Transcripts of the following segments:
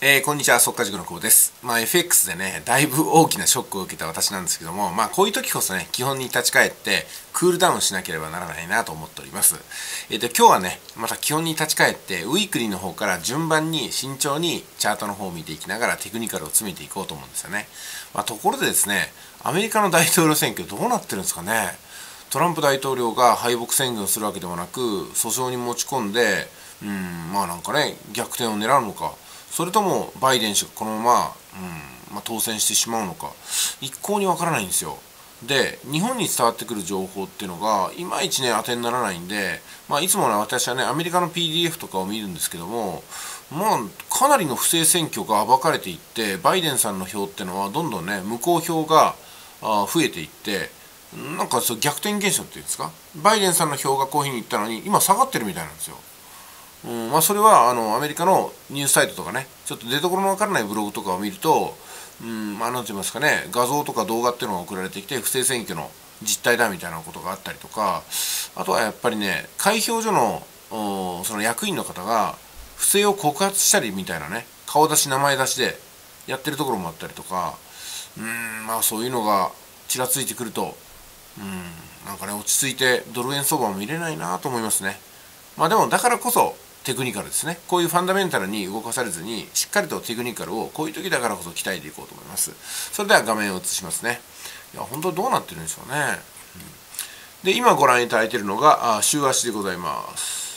こんにちは、速稼塾の久保です。FX でね、だいぶ大きなショックを受けた私なんですけども、こういう時こそね、基本に立ち返って、クールダウンしなければならないなと思っております。今日はね、また基本に立ち返って、ウィークリーの方から順番に慎重にチャートの方を見ていきながらテクニカルを詰めていこうと思うんですよね。ところでですね、アメリカの大統領選挙どうなってるんですかね。トランプ大統領が敗北宣言をするわけでもなく、訴訟に持ち込んで、逆転を狙うのか。それともバイデン氏がこのまま、当選してしまうのか一向にわからないんですよ。で日本に伝わってくる情報っていうのがいまいちね当てにならないんで、いつもね私はねアメリカの PDF とかを見るんですけども、かなりの不正選挙が暴かれていって、バイデンさんの票っていうのはどんどんね無効票が増えていって、そう逆転現象っていうんですか、バイデンさんの票がこういうふうにいったのに今下がってるみたいなんですよ。それはアメリカのニュースサイトとかね、ちょっと出所のわからないブログとかを見ると、なんて言いますかね、画像とか動画っていうのが送られてきて、不正選挙の実態だみたいなことがあったりとか、あとはやっぱりね、開票所のその役員の方が不正を告発したりみたいなね、顔出し名前出しでやってるところもあったりとか、そういうのがちらついてくると、落ち着いてドル円相場も見れないなと思いますね。でもだからこそテクニカルですね。こういうファンダメンタルに動かされずに、しっかりとテクニカルをこういう時だからこそ鍛えていこうと思います。それでは画面を映しますね。いや、本当どうなってるんでしょうね。で、今ご覧いただいているのが週足でございます。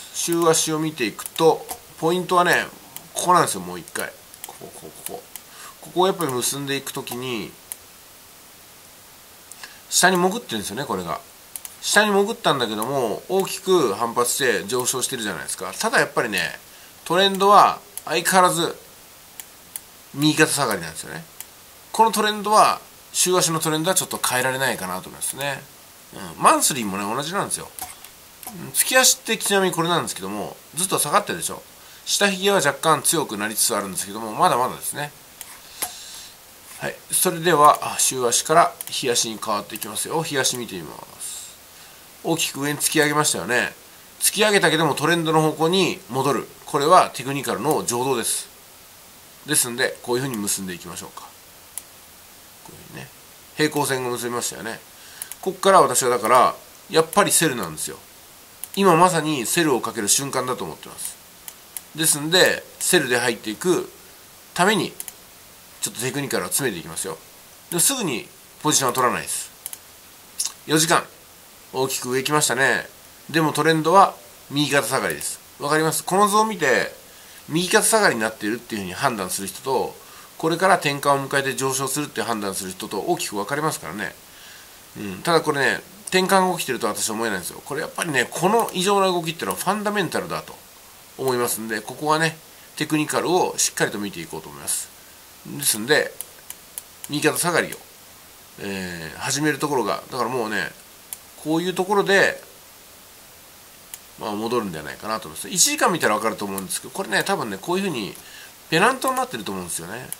週足を見ていくと、ポイントはね、ここなんですよ、もう一回。ここをやっぱり結んでいくときに、下に潜ってるんですよね、これが。下に潜ったんだけども大きく反発して上昇してるじゃないですか。ただやっぱりねトレンドは相変わらず右肩下がりなんですよね。このトレンドは週足のトレンドはちょっと変えられないかなと思いますね。マンスリーもね同じなんですよ。月足ってちなみにこれなんですけどもずっと下がってるでしょ。下髭は若干強くなりつつあるんですけどもまだまだですね。はい、それでは週足から日足に変わっていきますよ。日足見てみます。大きく上に突き上げましたよね。突き上げたけどもトレンドの方向に戻る。これはテクニカルの常道です。ですんでこういうふうに結んでいきましょうか。こういうふうにね平行線を結びましたよね。ここから私はだからやっぱりセルなんですよ。今まさにセルをかける瞬間だと思ってます。ですんでセルで入っていくためにちょっとテクニカルを詰めていきますよ。でもすぐにポジションは取らないです。4時間大きく上来ましたね。でもトレンドは右肩下がりです。わかります？この図を見て右肩下がりになっているっていうふうに判断する人と、これから転換を迎えて上昇するって判断する人と大きく分かりますからね。ただこれね転換が起きてると私は思えないんですよ。これやっぱりねこの異常な動きっていうのはファンダメンタルだと思いますんで、ここはねテクニカルをしっかりと見ていこうと思います。ですんで右肩下がりを、始めるところがだからもうねこういうところで、戻るんじゃないかなと思います。1時間見たら分かると思うんですけど、これね、多分ね、こういうふうにペナントになってると思うんですよね。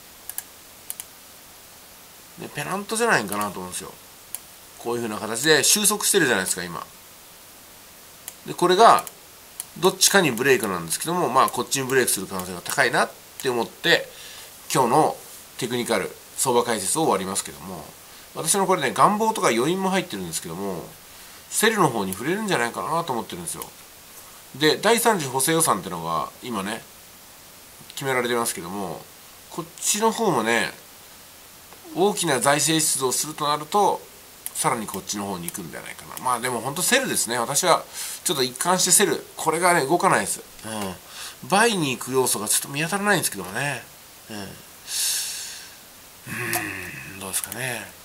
ペナントじゃないかなと思うんですよ。こういうふうな形で収束してるじゃないですか、今。で、これが、どっちかにブレイクなんですけども、こっちにブレイクする可能性が高いなって思って、今日のテクニカル相場解説を終わりますけども、私のこれね願望とか余韻も入ってるんですけどもセルの方に触れるんじゃないかなと思ってるんですよ。で第3次補正予算っていうのが今ね決められてますけども、こっちの方もね大きな財政出動をするとなるとさらにこっちの方に行くんじゃないかな。でも本当セルですね。私はちょっと一貫してセル、これがね動かないです。バイに行く要素がちょっと見当たらないんですけどもね。どうですかね。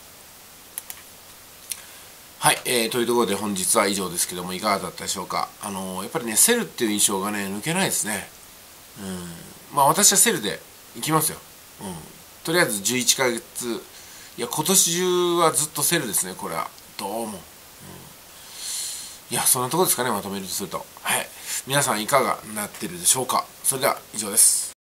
はい、というところで本日は以上ですけどもいかがだったでしょうか。やっぱりねセルっていう印象がね抜けないですね。私はセルで行きますよ。とりあえず11ヶ月、いや今年中はずっとセルですね。これはどうも、いやそんなところですかね、まとめるとすると。はい、皆さんいかがなってるでしょうか。それでは以上です。